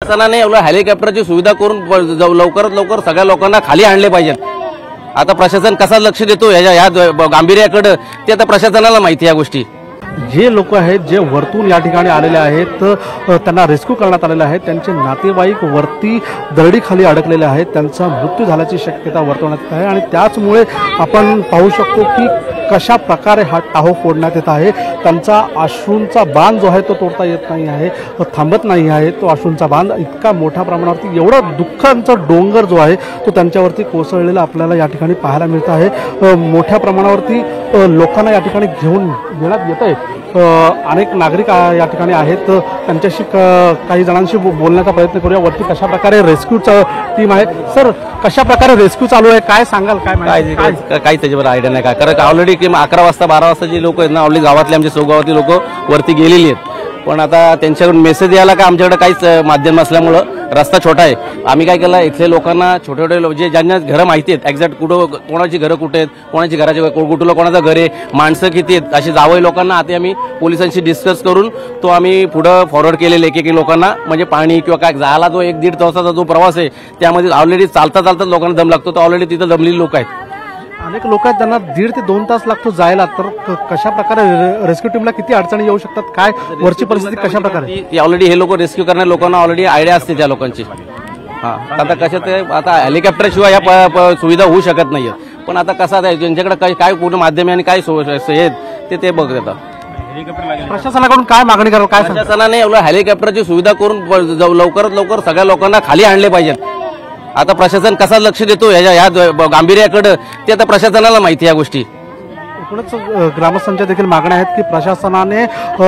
शासनाने एवढं हेलिकॉप्टरची सुविधा करून लवकरात लवकर सगळ्या लोकांना खाली आणले पाहिजेत। आता प्रशासन कसा लक्ष देतो या गांभीर्याकडे ते आता प्रशासनाला माहिती या गोष्टी। जे लोक आहेत जे वरतून या ठिकाणी आलेले आहेत त्यांना रेस्क्यू करण्यात आलेले आहे, त्यांचे नातेवाईक वरती दरडीखाली अडकलेले आहेत, त्यांचा मृत्यू झाल्याची शक्यता वर्तवण्यात येत आहे आणि त्याचमुळे आपण पाहू शकतो की कशा प्रकारे हा टाहो फोडण्यात येत आहे। त्यांचा अश्रूंचा बांध जो आहे तो तोडता येत नाही आहे, थांबत नाही आहे तो अश्रूंचा बांध। इतका मोठ्या प्रमाणावरती एवढा दुःखांचा डोंगर जो आहे तो त्यांच्यावरती कोसळलेला आपल्याला या ठिकाणी पाहायला मिळत आहे। मोठ्या प्रमाणावरती लोकांना या ठिकाणी घेऊन येण्यात येत आहे। अनेक नागरिक या ठिकाणी आहेत, त्यांच्याशी काही जणांशी बोलण्याचा प्रयत्न करूया। वरती कशा प्रकारे रेस्क्यूचा टीम आहे, सर कशा प्रकारे रेस्क्यू चालू आहे काय सांगाल? काही त्याच्यावर आयडिया नाही काय, कारण ऑलरेडी 11 वाजता 12 वाजता जी लोक आहेत ना ऑलरेडी गावातले आमचे सोगावातली लोक वरती गेलेली आहेत, पण आता त्यांच्याकडून मेसेज यायला काय आमच्याकडे काहीच माध्यम नसल्यामुळं रस्ता छोटा आहे। आम्ही काय केलं इथले लोकांना छोटे छोटे जे ज्यांना घरं माहिती आहेत एक्झॅक्ट कुठं कोणाची घरं कुठे आहेत, कोणाची घराचे कुठलं कोणाचं घर आहे, माणसं किती आहेत, अशी जावई लोकांना आता आम्ही पोलिसांशी डिस्कस करून तो आम्ही पुढं फॉरवर्ड केलेले एक लोकांना, म्हणजे पाणी किंवा काय जायला जो 1-1.5 तासाचा जो प्रवास आहे त्यामध्ये ऑलरेडी चालता चालता लोकांना दम लागतो, तर ऑलरेडी तिथं दमलेली लोक आहेत। अनेक लोक आहेत त्यांना 1.5 ते 2 तास लागतो जायला, तर कशा प्रकारे रेस्क्यू टीमला किती अडचणी येऊ शकतात, काय वरची परिस्थिती कशा प्रकारे? ती ऑलरेडी हे लोक रेस्क्यू करणाऱ्या लोकांना ऑलरेडी आयडिया असते त्या लोकांची। आता कशा ते आता हेलिकॉप्टर शिवाय या सुविधा होऊ शकत नाहीये, पण आता कसं आहे ज्यांच्याकडे काय पूर्ण माध्यम आणि काय आहेत ते बघतात। प्रशासनाकडून काय मागणी करावं, काय प्रशासनाने एवढं हेलिकॉप्टरची सुविधा करून लवकरात लवकर सगळ्या लोकांना खाली आणले पाहिजेत। आता प्रशासन कसा लक्ष देतो या गांभीर्याकडे ते आता प्रशासनाला माहिती या गोष्टी। एकूणच ग्रामस्थांच्या देखील मागण्या आहेत की प्रशासनाने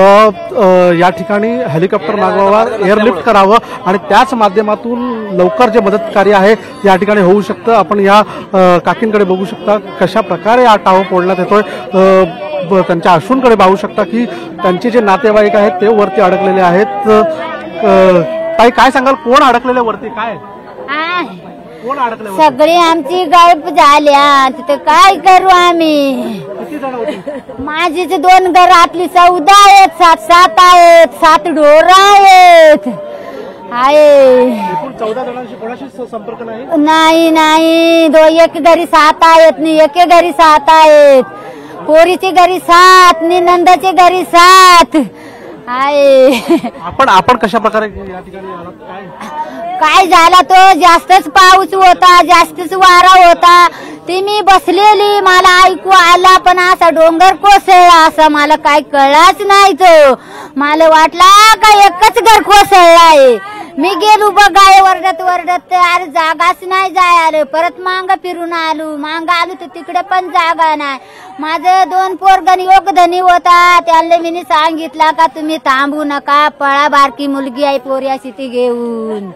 या ठिकाणी हेलिकॉप्टर मागवावा, एअरलिफ्ट करावं आणि त्याच माध्यमातून लवकर जे मदत कार्य आहे या ठिकाणी होऊ शकतं। आपण या काकींकडे बघू शकता कशा प्रकारे हा टाहो फोडण्यात येतोय, त्यांच्या अश्रूंकडे पाहू शकता की त्यांचे जे नातेवाईक आहेत ते वरती अडकलेले आहेत। काय सांगाल, कोण अडकलेले वरती, काय कोण अडकले? सगळे आमची गायब झाल्या, तिथे काय करू आम्ही? माझी 2 घरातली 14 आहेत, 7 आहेत, 7 ढोर आहेत। 14 जणांशी कोणाशी संपर्क नाही? नाही, एक घरी 7 आहेत नि एके घरी 7 आहेत, पोरीची घरी 7 नि नंदाची घरी 7 आहे। आपण कशा प्रकारे या ठिकाणी आलात? काय झाला तो जास्तच पाऊस होता, जास्तच वारा होता, ती मी बसलेली मला ऐकू आला, पण असा डोंगर कोसळला असं मला काय कळलाच नाही। तो मला वाटला का एकच घर कोसळलाय। मी गेलो बघाय वरडत वरडत, अरे जागाच नाही जायला, परत मांग फिरून आलो तर तिकडे पण जागा नाही। माझं 2 पोरगण योगधनी होता, त्याला मी सांगितलं का तुम्ही थांबू नका, पळा, बारकी मुलगी आहे पोरी अशी ती घेऊन।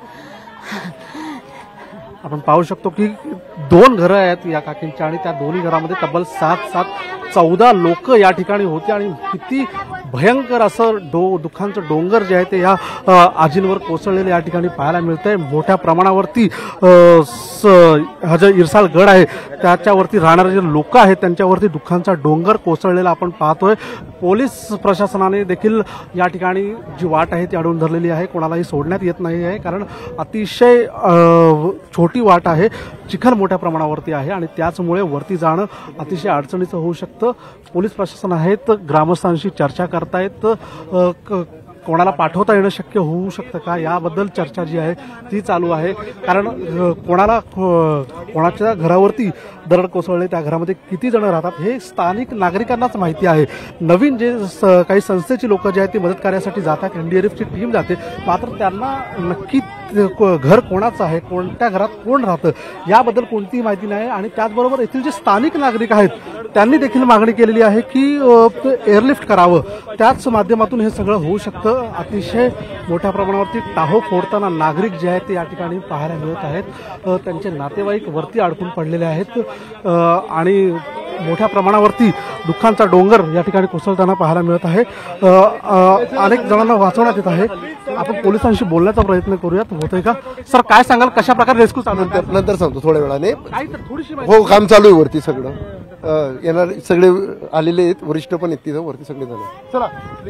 आपण पाहू शकतो की 2 घरं आहेत या काकींच्या आणि त्या दोन्ही घरामध्ये तब्बल 14 लोक या ठिकाणी होते आणि किती भयंकर असं दुःखांचं डोंगर जे आहे ते या आजींवर कोसळलेले या ठिकाणी पाहायला मिळतंय। मोठ्या प्रमाणावरती हा जो इरसाल गड आहे त्याच्यावरती राहणारे जे लोक आहेत त्यांच्यावरती दुःखांचा डोंगर कोसळलेला आपण पाहतोय। पोलीस प्रशासनाने देखील या ठिकाणी जी वाट आहे ती अडवून धरलेली आहे, कोणालाही सोडण्यात येत नाही आहे, कारण अतिशय छोटी वाट आहे, चिखल मोठ्या प्रमाणावरती आहे आणि त्याचमुळे वरती जाणं अतिशय अडचणीचं होऊ शकतं। पोलीस प्रशासन आहेत, ग्रामस्थांशी चर्चा करतायत, कोणाला पाठवता येणं शक्य होऊ शकतं का याबद्दल चर्चा जी आहे ती चालू आहे, कारण कोणाच्या घरावरती दरड कोसळले त्या घरामध्ये किती जण राहतात हे स्थानिक नागरिकांनाच माहिती आहे। नवीन जे काही संस्थेची लोक जे आहेत ते मदत कार्यासाठी जातात, एनडीआरएफची टीम जाते, मात्र त्यांना नक्की घर कोणाचं आहे, कोणत्या घरात कोण राहतं याबद्दल कोणतीही माहिती नाही। आणि त्याचबरोबर येथील जे स्थानिक नागरिक आहेत त्यांनी देखील मागणी केलेली आहे की एअरलिफ्ट करावं, त्याच माध्यमातून हे सगळं होऊ शकतं। अतिशय मोठ्या प्रमाणावरती टाहो फोडताना नागरिक जे आहेत ते या ठिकाणी पाहायला मिळत आहेत, त्यांचे नातेवाईक वरती अडकून पडलेले आहेत आणि मोठ्या प्रमाणावरती दुःखांचा डोंगर या ठिकाणी कोसळताना पाहायला मिळत आहे। अनेक जणांना वाचवण्यात येत आहे। आपण पोलिसांशी बोलण्याचा प्रयत्न करूयात, होतंय का सर? काय सांगाल, कशा प्रकारे रेस्क्यू चालू? नंतर सांगतो थोड्या वेळाने। थोडीशी हो, काम चालू आहे वरती, सगळं येणार, सगळे आलेले आहेत, वरिष्ठ पण आहेत तिथं वरती, सगळे झाले। चला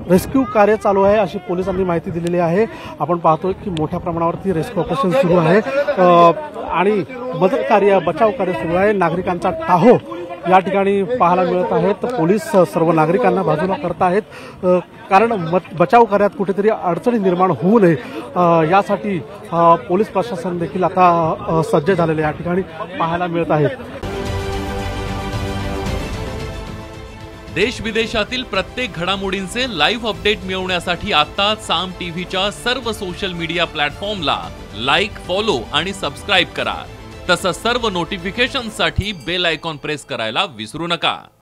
रेस्क्यू कार्य चालू आहे अशी पोलिसांनी माहिती दिलेली आहे. आपण पाहतोय की मोठ्या प्रमाणावरती रेस्क्यू ऑपरेशन सुरू आहे आणि मदत कार्य बचाव कार्य सुरू आहे. नागरिकांचा टाहो या ठिकाणी पाहायला मिळत आहे. तर पोलीस सर्व नागरिकांना बाजूला करत आहेत कारण बचाव कार्यात कुठेतरी अडचणी निर्माण होऊ नये यासाठी पोलीस प्रशासन देखील आता सज्ज झालेले या ठिकाणी पाहायला मिळत आहे. देश विदेशातील प्रत्येक घडामोडींचे लाईव्ह अपडेट मिळवण्यासाठी आता साम टीव्हीच्या सर्व सोशल मीडिया प्लॅटफॉर्मला लाईक, फॉलो आणि सबस्क्राईब करा. तसंच सर्व नोटिफिकेशनसाठी बेल आयकॉन प्रेस करायला विसरू नका.